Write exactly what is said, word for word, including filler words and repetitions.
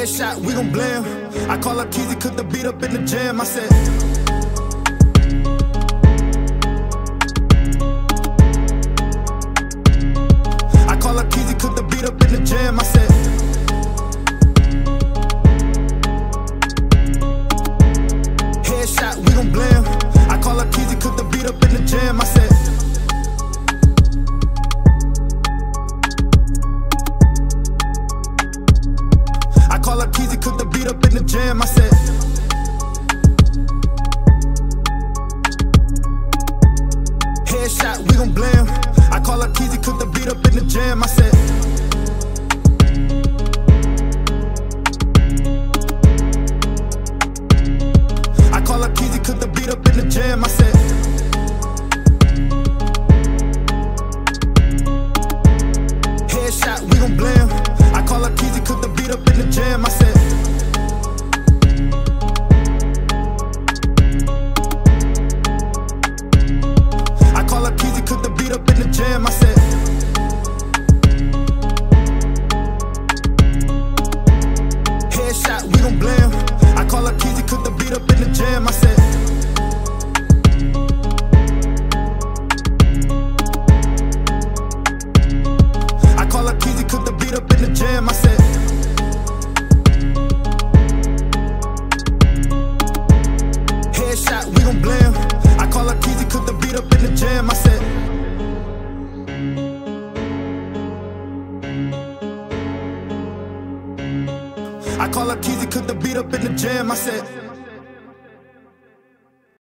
Headshot, we gon' blame. I call her Keezy, cook the beat up in the jam. I said, I call her Keezy, cook the beat up in the jam. I said, headshot, we gon' blame. I call her Keezy, cook the beat up in the jam. I said, I call her Keezy, cook the beat up in the jam. I said, headshot, we gon' blame. I call her Keezy, cook the beat up in the jam. I said, I call her Keezy, cook the beat up in the jam. I said, headshot, we gon' blame. I call her Keezy, cook the beat up in the jam. I said, I call her Keezy, cook the beat up in the jam. I said, headshot, we gon' blame. I call her Keezy, cook the beat up in the jam. I said, I call her Keezy, cook the beat up in the jam. I said, headshot, we gon' blame. I call her Keezy, cook the beat up in the jam. I said, I call her Keezy, cook the beat up in the jam. I said.